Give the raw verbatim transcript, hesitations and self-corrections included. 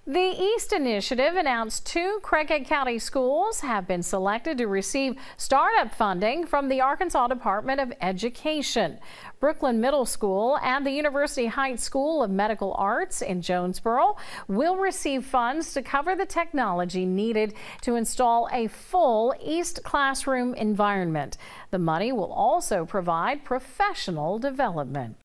The East Initiative announced two Craighead County schools have been selected to receive startup funding from the Arkansas Department of Education. Brooklyn Middle School and the University Heights School of Medical Arts in Jonesboro will receive funds to cover the technology needed to install a full East classroom environment. The money will also provide professional development.